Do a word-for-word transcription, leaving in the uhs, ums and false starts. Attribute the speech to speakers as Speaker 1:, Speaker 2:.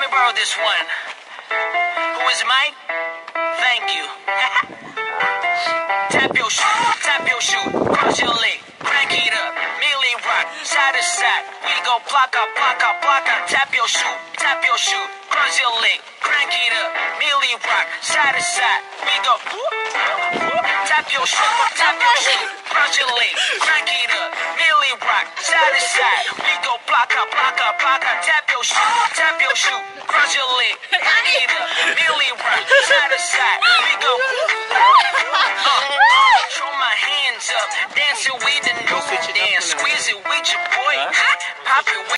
Speaker 1: borrow this one. Who is Mike? Thank you. Tap your shoe, tap your shoe, cross your leg, crank it up, melee rock, side to side. We go block up, block up, block up. Tap your shoe, tap your shoe, cross your leg, crank it up, melee rock, side to side. We go whoop, whoop. Tap your shoe, tap your shoe, cross your leg, crank it up, melee rock, side to side. We go block up, block up, block up. Tap your shoe, tap your shoe, cross your leg, crank it up, melee rock, side to side. We go. Throw my hands up, dancing with the new dance, squeeze it with your boy, pop it with